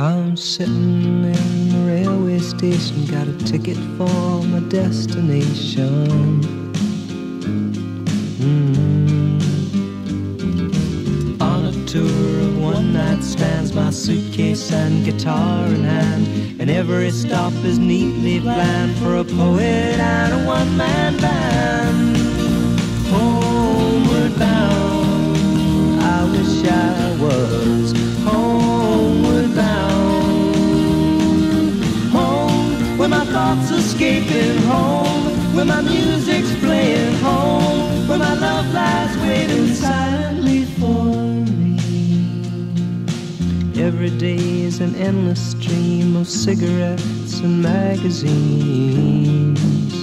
I'm sitting in the railway station, got a ticket for my destination. On a tour of one-night stands, my suitcase and guitar in hand, and every stop is neatly planned for a poet and a one-man band. Homeward bound, I wish I was homeward bound. Home, where my thoughts escaping, home, where my music's playing, home, where my love lies waiting silently for me. Every day is an endless stream of cigarettes and magazines.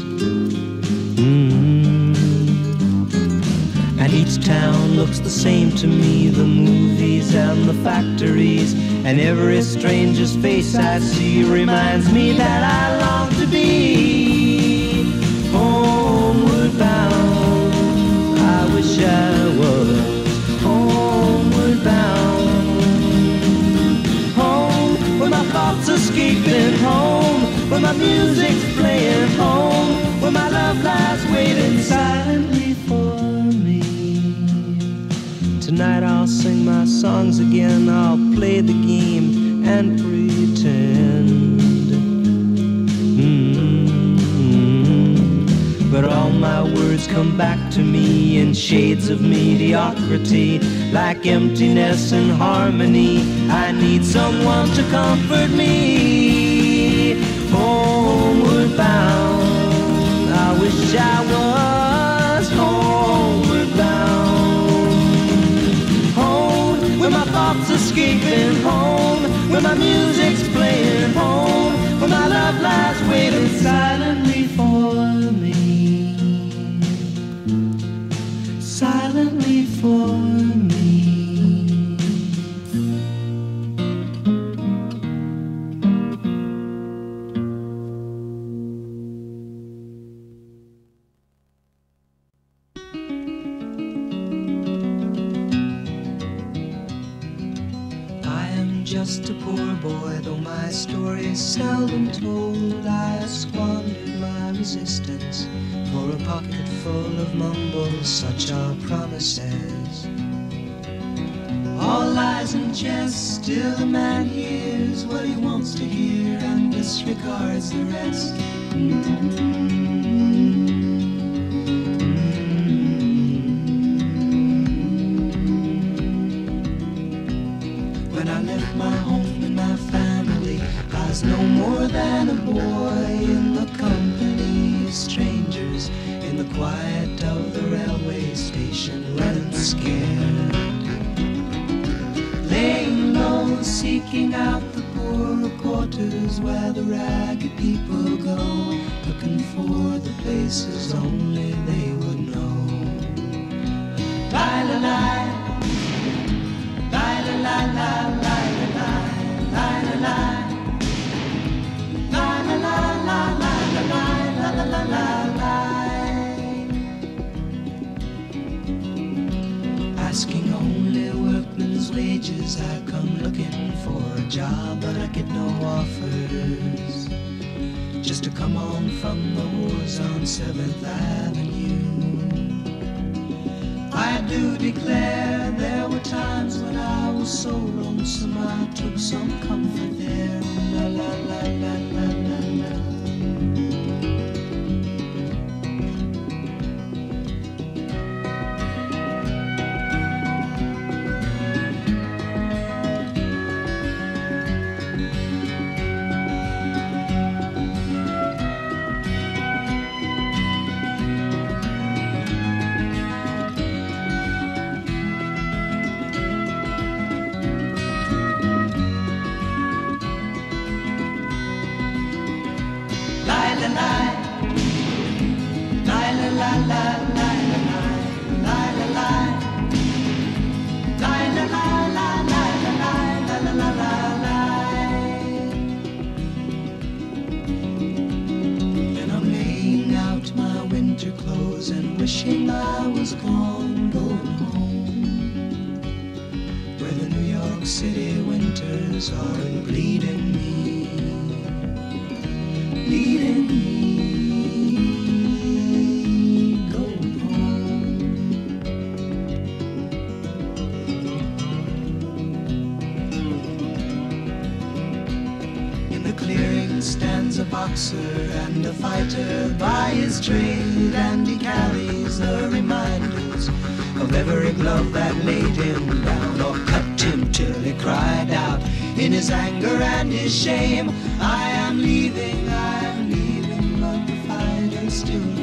And each town looks the same to me, the movies and the factories, and every stranger's face I see reminds me that I long to be homeward bound. I wish I was homeward bound. Home, where my thoughts escaping, home, where my music's playing, home, where my love lies waiting silently for me. Tonight I'll sing my songs again, I'll play the game and pretend. But all my words come back to me in shades of mediocrity, like emptiness and harmony. I need someone to comfort me. Homeward bound, I wish I was homeward bound. Home, where my thoughts escaping, home, where my music's playing, home, where my love lies waiting silently for me. Silently for me. I am just a poor boy, though my story is seldom told. I squandered my resistance for a pocket full of mumbles, such are promises. All lies and jest, still a man hears what he wants to hear and disregards the rest. When I left my home and my family, I was no more than a boy in the company of strangers, in the quiet of the railway station, running scared, laying low, seeking out the poorer quarters where the ragged people go, looking for the places only they would know. La la la, la la la la, la la la, la la la, la la la, la la la, la la la. Asking only workmen's wages, I come looking for a job, but I get no offers. Just to come on from the wars on 7th Avenue. I do declare there were times when I was so lonesome I took some comfort there. La la la la la la la. Wishing I was gone, going home, where the New York City wind winters aren't bleeding me, bleeding me, going home. In the clearing stands a boxer and a fighter by his trade, and he carries the reminders of every glove that laid him down or cut him till he cried out in his anger and his shame, I am leaving, but the fighter still